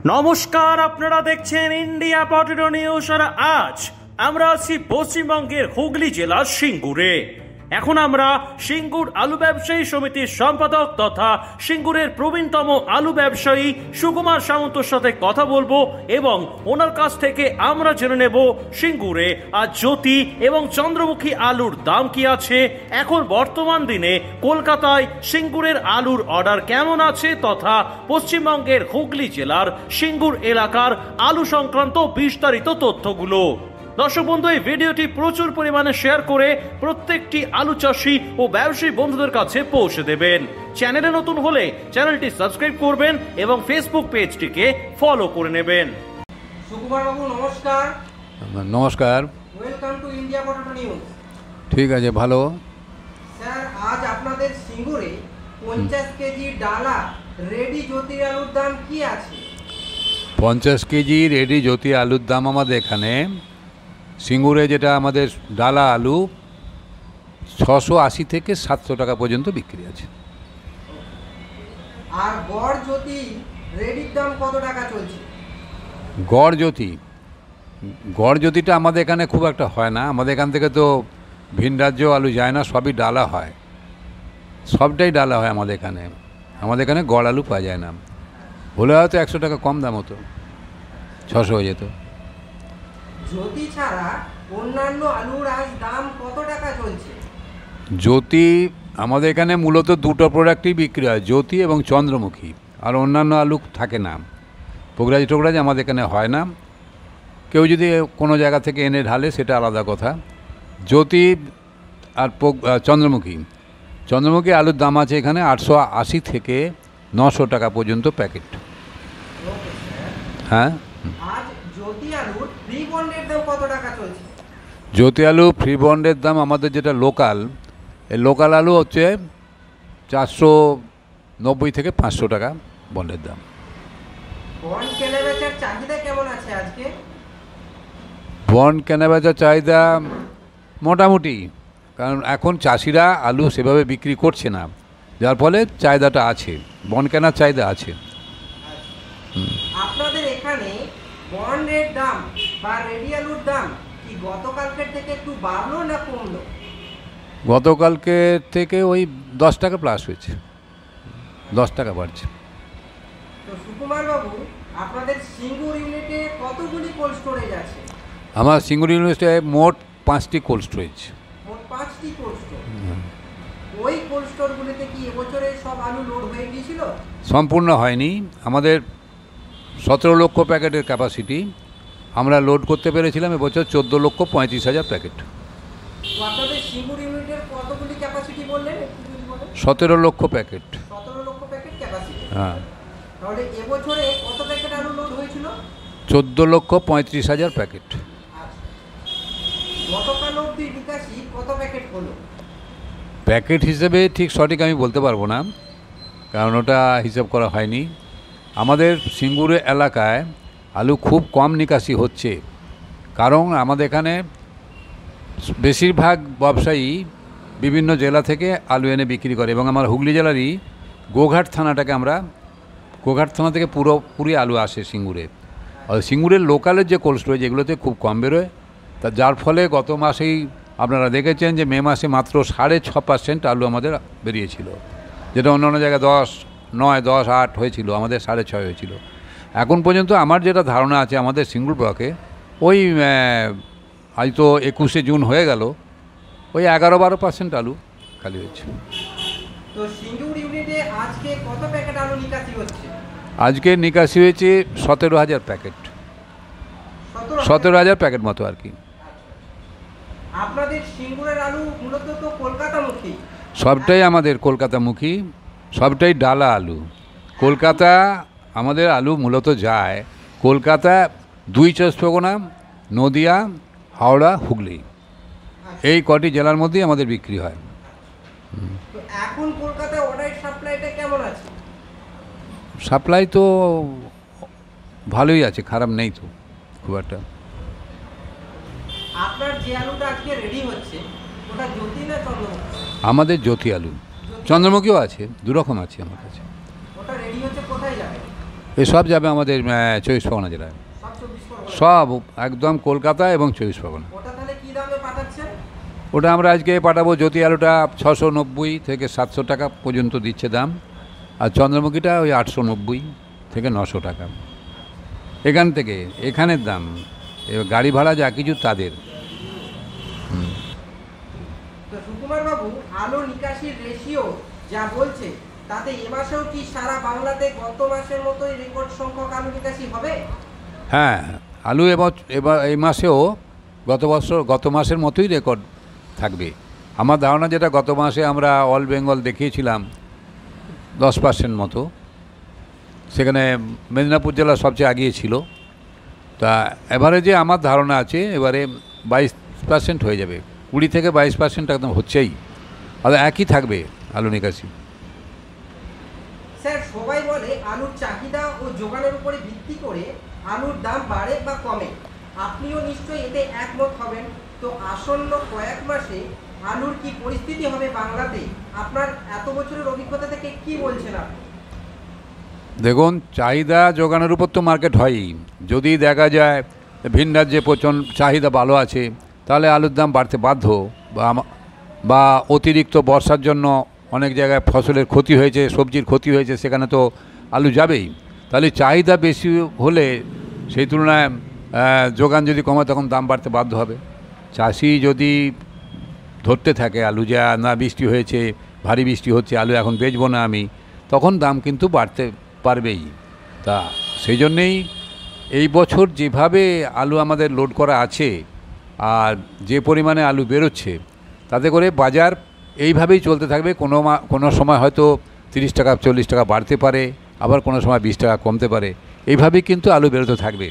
নমস্কার, আপনারা দেখছেন ইন্ডিয়া পটেটো নিউজ। আর আজ আমরা আছি পশ্চিমবঙ্গের হুগলি জেলার সিঙ্গুরে। এখন আমরা সিঙ্গুর আলু ব্যবসায়ী সমিতির সম্পাদক তথা সিঙ্গুরের প্রবীণতম আলু ব্যবসায়ী সুকুমার সামন্তর সাথে কথা বলবো এবং ওনার কাছ থেকে আমরা জেনে নেব সিঙ্গুরে আর জ্যোতি এবং চন্দ্রমুখী আলুর দাম কি আছে, এখন বর্তমান দিনে কলকাতায় সিঙ্গুরের আলুর অর্ডার কেমন আছে তথা পশ্চিমবঙ্গের হুগলি জেলার সিঙ্গুর এলাকার আলু সংক্রান্ত বিস্তারিত তথ্যগুলো। দর্শক বন্ধু, এই ভিডিওটি প্রচুর পরিমাণে শেয়ার করে প্রত্যেকটি আলু চাষী ও ব্যবসায়ী বন্ধুদের কাছে পৌঁছে দেবেন। চ্যানেলে নতুন হলে চ্যানেলটি সাবস্ক্রাইব করবেন এবং ফেসবুক পেজটিকে ফলো করে নেবেন। সুকুমার বাবু নমস্কার। নমস্কার, welcome to India potato news. ঠিক আছে, ভালো স্যার, আজ আপনাদের সিঙ্গুরে 50 কেজি ডালা রেডি জ্যোতি আলুর দাম কি আছে? 50 কেজি রেডি জ্যোতি আলুর দাম আমাদের এখানে সিঙ্গুরে, যেটা আমাদের ডালা আলু 680 থেকে 700 টাকা পর্যন্ত বিক্রি আছে। আর গড় জ্যোতি রেডির দাম কত টাকা চলছে? গড় জ্যোতিটা আমাদের এখানে খুব একটা হয় না। আমাদের এখান থেকে তো ভিন রাজ্য আলু যায় না, সবই ডালা হয়, সবটাই ডালা হয় আমাদের এখানে গড় আলু পাওয়া যায় না। হলে হয়তো 100 টাকা কম দাম হতো, 600 হয়ে যেত। জ্যোতি ছাড়া অন্যান্য আলুর আজ দাম কত টাকা চলছে? জ্যোতি আমাদের এখানে মূলত দুটো প্রোডাক্টই বিক্রি হয়, জ্যোতি এবং চন্দ্রমুখী, আর অন্যান্য আলু থাকে না। পোগরাজ আমাদের এখানে হয় না। কেউ যদি কোনো জায়গা থেকে এনে ঢালে সেটা আলাদা কথা। জ্যোতি আর চন্দ্রমুখী আলুর দাম আছে এখানে 880 থেকে 900 টাকা পর্যন্ত প্যাকেট। হ্যাঁ, আজ জ্যোতি আলুর ফ্রি বন্ডের দাম কত টাকা চলছে? জ্যোতি আলু ফ্রি বন্ডের দাম আমাদের যেটা লোকাল, এই লোকাল আলু হচ্ছে 490 থেকে 500 টাকা বন্ডের দাম। বন্ড কেনাবেচার চাহিদা কেমন আছে আজকে? বন্ড কেনাবেচার চাহিদা মোটামুটি, কারণ এখন চাষিরা আলু সেভাবে বিক্রি করছে না, যার ফলে চাহিদাটা আছে, বন্ড কেনার চাহিদা আছে। আপনাদের এখানে বন্ডের দাম বা রেডি আলুর দাম কি গতকালকের থেকে একটু বাড়লো না কমলো? গতকালকে থেকে ওই 10 টাকা প্লাস হয়েছে, 10 টাকা বাড়ছে। তো সুকুমার বাবু, আপনাদের সিঙ্গুর ইউনিটে কতগুলি কোল্ড স্টোরেজ আছে? আমার সিঙ্গুর ইউনিটে মোট 5টি কোল্ড স্টোরেজ। মোট 5টি কোল্ড স্টোর। ওই কোল্ড স্টোরগুলিতে কি এবছরে সব আলু লোড হয়ে গিয়েছিল? সম্পূর্ণ হয়নি। আমাদের 17 লক্ষ প্যাকেটের ক্যাপাসিটি, আমরা লোড করতে পেরেছিলাম এবছর 14,35,000 প্যাকেট। তো আপনাদের সিঙ্গুর ইউনিটের কতগুলি ক্যাপাসিটি বললেন? 17 লক্ষ প্যাকেট। 17 লক্ষ প্যাকেট ক্যাপাসিটি। হ্যাঁ, তাহলে এবছরে কত প্যাকেট আলু লোড হয়েছিল? 14,35,000 প্যাকেট। গতকাল অবধি নিকাশি কত প্যাকেট হলো? প্যাকেট হিসেবে ঠিক সঠিক আমি বলতে পারবো না, কারণ ওটা হিসাব করা হয়নি। আমাদের সিঙ্গুরে এলাকায় আলু খুব কম নিকাশি হচ্ছে, কারণ আমাদের এখানে বেশিরভাগ ব্যবসায়ী বিভিন্ন জেলা থেকে আলু এনে বিক্রি করে, এবং আমার হুগলি জেলারই গোঘাট থানা থেকে পুরোপুরি আলু আসে সিঙ্গুরে। আর সিঙ্গুরের লোকালের যে কোল্ড স্টোরেজ এগুলোতে খুব কম বেরোয়, তা যার ফলে গত মাসেই আপনারা দেখেছেন যে মে মাসে মাত্র 6.5% আলু আমাদের বেরিয়েছিল, যেটা অন্যান্য জায়গায় 10, 9, 10, 8 হয়েছিল, আমাদের 6.5 হয়েছিল। এখন পর্যন্ত আমার যেটা ধারণা আছে, আমাদের সিঙ্গুর ব্লকে ওই আজ তো 21শে জুন হয়ে গেল, ওই 11-12% আলু খালি হয়েছে। তো সিঙ্গুর ইউনিটে আজকে কত প্যাকেট আলু নিকাশি হচ্ছে? আজকে নিকাশি হয়েছে 17,000 প্যাকেট, 17,000 প্যাকেট মতো আর কি। আপনাদের সিঙ্গুরের আলু মূলত তো কলকাতামুখী। সবটাই আমাদের কলকাতামুখী, সবটাই ডালা আলু। কলকাতা আমাদের আলু মূলত যায় কলকাতা, 2 চব্বিশ পরগনা, নদিয়া, হাওড়া, হুগলি, এই কটি জেলার মধ্যেই আমাদের বিক্রি হয়। তো এখন কলকাতায় অর্ডার সাপ্লাইটা কেমন আছে? সাপ্লাই তো ভালোই আছে, খারাপ নেই তো খুব একটা। আপনার যে আলুটা আজকে রেডি হচ্ছে ওটা জ্যোতি না চন্দ্রমুখী? আমাদের জ্যোতি আলু, চন্দ্রমুখীও আছে, 2 রকম আছে আমার কাছে। ওটা রেডি হচ্ছে কোথায় যাবে? এসব যাবে আমাদের 24 পরগনা জেলায়, সব 24 পরগনা। সব একদম কলকাতা এবং 24 পরগনা। ওটা তাহলে কি দামে পাঠাচ্ছেন? ওটা আমরা আজকে পাঠাবো, জ্যোতি আলুটা 690 থেকে 700 টাকা পর্যন্ত দিচ্ছে দাম, আর চন্দ্রমুখীটা ওই 890 থেকে 900 টাকা। এখান থেকে এখানের দাম, এবার গাড়ি ভাড়া যা কিছু তাদের। তো সুকুমার বাবু, আলু নিকাশির রেশিও যা বলছে তাতে এ মাসেও কি সারা বাংলাতে গত মাসের মতোই রেকর্ড সংখ্যক আলু নিকাশি হবে? হ্যাঁ, আলু এবার এই মাসেও গত মাসের মতোই রেকর্ড থাকবে। আমার ধারণা যেটা গত মাসে আমরা অল বেঙ্গল দেখিয়েছিলাম 10% মতো, সেখানে মেদিনীপুর জেলা সবচেয়ে এগিয়ে ছিল। তা এভারেজে আমার ধারণা আছে এবারে 22% হয়ে যাবে, 20 থেকে 22% একদম হচ্ছেই, আর একই থাকবে আলু নিকাশি। স্যার, সবাই বলে আলুর চাহিদা ও যোগানের উপরে ভিত্তি করে আলুর দাম বাড়ে বা কমে, আপনিও নিশ্চয়ই এতে একমত হবেন। তো আসন্ন কয়েক মাসে আলুর কি পরিস্থিতি হবে বাংলাতে? আপনার এত বছরের অভিজ্ঞতা থেকে কি বলছেন আপনি? দেখুন, চাহিদা যোগানের উপর তো মার্কেট হয়ই। যদি দেখা যায় ভিন রাজ্যে প্রচণ্ড চাহিদা ভালো আছে, তাহলে আলুর দাম বাড়তে বাধ্য, বা অতিরিক্ত বর্ষার জন্য অনেক জায়গায় ফসলের ক্ষতি হয়েছে, সবজির ক্ষতি হয়েছে, সেখানে তো আলু যাবেই। তাহলে চাহিদা বেশি হলে সেই তুলনায় যোগান যদি কমে তখন দাম বাড়তে বাধ্য হবে। চাষি যদি ধরতে থাকে আলু যা না বৃষ্টি হয়েছে, ভারী বৃষ্টি হচ্ছে, আলু এখন বেচবো না আমি, তখন দাম কিন্তু বাড়তে পারবেই। তা সেই জন্যেই এই বছর যেভাবে আলু আমাদের লোড করা আছে আর যে পরিমাণে আলু বেরোচ্ছে, তাতে করে বাজার এইভাবেই চলতে থাকবে। কোনো সময় হয়তো 30 টাকা 40 টাকা বাড়তে পারে, আবার কোনো সময় 20 টাকা কমতে পারে, এইভাবেই কিন্তু আলু বেরোতে থাকবে।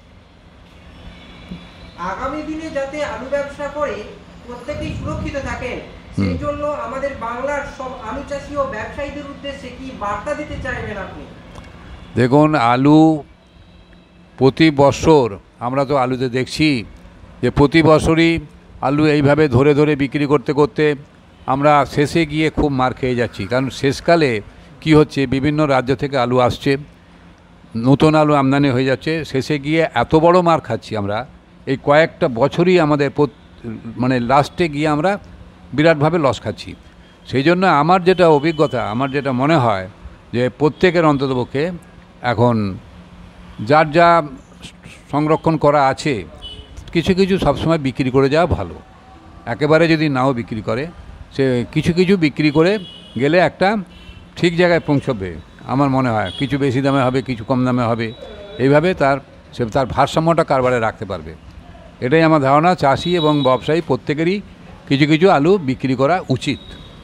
আগামী দিনে যাতে আলু ব্যবসা করে প্রত্যেকেই সুরক্ষিত থাকেন, সেই জন্য আমাদের বাংলার সব আলু চাষি ও ব্যবসায়ীদের উদ্দেশ্যে কি বার্তা দিতে চাইবেন আপনি? দেখুন, আলু প্রতি বছর আমরা তো আলুতে দেখছি যে প্রতি বছরই আলু এইভাবে ধরে ধরে বিক্রি করতে করতে আমরা শেষে গিয়ে খুব মার খেয়ে যাচ্ছি। কারণ শেষকালে কি হচ্ছে, বিভিন্ন রাজ্য থেকে আলু আসছে, নতুন আলু আমদানি হয়ে যাচ্ছে, শেষে গিয়ে এত বড় মার খাচ্ছি আমরা। এই কয়েকটা বছরই আমাদের মানে লাস্টে গিয়ে আমরা বিরাটভাবে লস খাচ্ছি। সেই জন্য আমার যেটা অভিজ্ঞতা, আমার যেটা মনে হয় যে প্রত্যেকের অন্ততপক্ষে এখন যার যা সংরক্ষণ করা আছে কিছু কিছু সবসময় বিক্রি করে যাওয়া ভালো। একেবারে যদি নাও বিক্রি করে, সে কিছু কিছু বিক্রি করে গেলে একটা ঠিক জায়গায় পৌঁছবে আমার মনে হয়। কিছু বেশি দামে হবে, কিছু কম দামে হবে, এইভাবে সে তার ভারসাম্যটা কারবারে রাখতে পারবে। এটাই আমার ধারণা। চাষি এবং ব্যবসায়ী প্রত্যেকেরই কিছু কিছু আলু বিক্রি করা উচিত।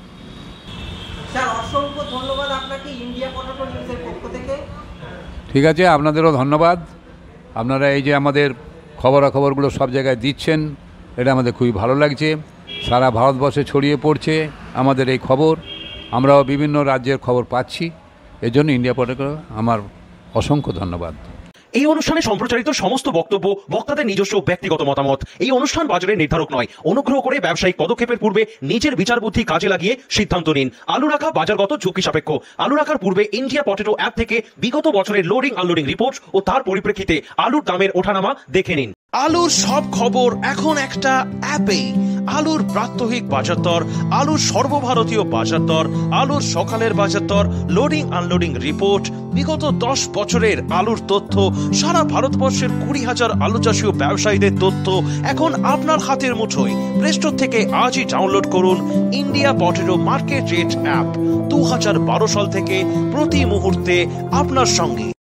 স্যার, অসংখ্য ধন্যবাদ আপনাকে ইন্ডিয়া পটেটো নিউজের পক্ষ থেকে। ঠিক আছে, আপনাদেরও ধন্যবাদ। আপনারা এই যে আমাদের খবরাখবরগুলো সব জায়গায় দিচ্ছেন, এটা আমাদের খুবই ভালো লাগছে। সারা ভারতবর্ষে ছড়িয়ে পড়ছে আমাদের এই খবর, আমরাও বিভিন্ন রাজ্যের খবর পাচ্ছি। এজন্য ইন্ডিয়া পটেটো আমার অসংখ্য ধন্যবাদ। এই অনুষ্ঠানে সম্প্রচারিত সমস্ত বক্তব্য বক্তাদের নিজস্ব ব্যক্তিগত মতামত। এই অনুষ্ঠান বাজারের নির্ধারক নয়। অনুগ্রহ করে ব্যবসায়িক পদক্ষেপের পূর্বে নিজের বিচার বুদ্ধি কাজে লাগিয়ে সিদ্ধান্ত নিন। আলু রাখা বাজারগত ঝুঁকি সাপেক্ষ। আলু রাখার পূর্বে ইন্ডিয়া পটেটো অ্যাপ থেকে বিগত বছরের লোডিং আনলোডিং রিপোর্ট ও তার পরিপ্রেক্ষিতে আলুর দামের ওঠানামা দেখে নিন। আলুর সব খবর এখন একটা অ্যাপেই। আলুর প্রাত্যহিক বাজার দর, আলুর সর্বভারতীয় বাজার দর, আলুর সকালের বাজার দর, লোডিং আনলোডিং রিপোর্ট, বিগত 10 বছরের আলুর তথ্য, সারা ভারতবর্ষের 20,000 আলু চাষী ও ব্যবসায়ীদের তথ্য এখন আপনার হাতের মুঠোয়। প্লে স্টোর থেকে আজই ডাউনলোড করুন India potato market rate app. 2012 সাল থেকে প্রতি মুহূর্তে আপনার সঙ্গে।